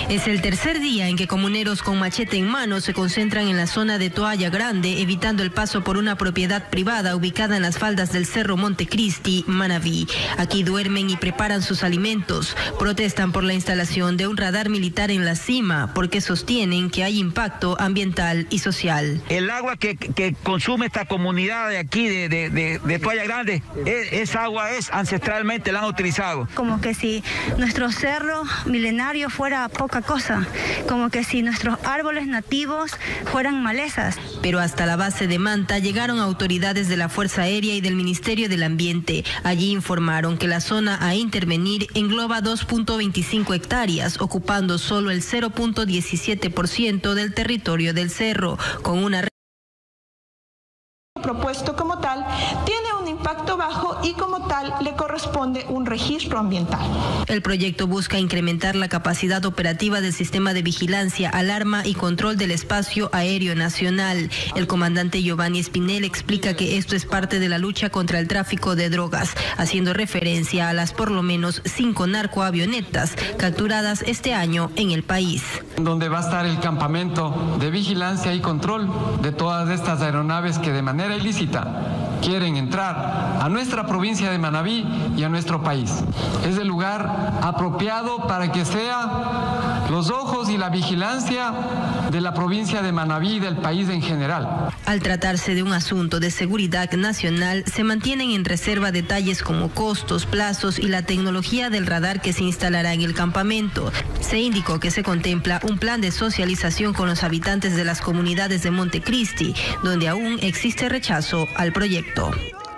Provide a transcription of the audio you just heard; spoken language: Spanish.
Es el tercer día en que comuneros con machete en mano se concentran en la zona de Toalla Grande, evitando el paso por una propiedad privada ubicada en las faldas del Cerro Montecristi, Manabí. Aquí duermen y preparan sus alimentos. Protestan por la instalación de un radar militar en la cima, porque sostienen que hay impacto ambiental y social. El agua que consume esta comunidad de aquí, de Toalla Grande, esa agua es ancestralmente la han utilizado. Como que si nuestro cerro milenario fuera poca cosa, como que si nuestros árboles nativos fueran malezas. Pero hasta la base de Manta llegaron autoridades de la Fuerza Aérea y del Ministerio del Ambiente. Allí informaron que la zona a intervenir engloba 2.25 hectáreas, ocupando solo el 0.17% del territorio del cerro, con una propuesto como tal, tiene un impacto bajo y como tal le corresponde un registro ambiental. El proyecto busca incrementar la capacidad operativa del sistema de vigilancia, alarma y control del espacio aéreo nacional. El comandante Giovanni Espinel explica que esto es parte de la lucha contra el tráfico de drogas, haciendo referencia a las por lo menos 5 narcoavionetas capturadas este año en el país. Donde va a estar el campamento de vigilancia y control de todas estas aeronaves que de manera ilícita quieren entrar a nuestra provincia de Manabí y a nuestro país. Es el lugar apropiado para que sea los ojos y la vigilancia de la provincia de Manabí y del país en general. Al tratarse de un asunto de seguridad nacional, se mantienen en reserva detalles como costos, plazos y la tecnología del radar que se instalará en el campamento. Se indicó que se contempla un plan de socialización con los habitantes de las comunidades de Montecristi, donde aún existe rechazo al proyecto.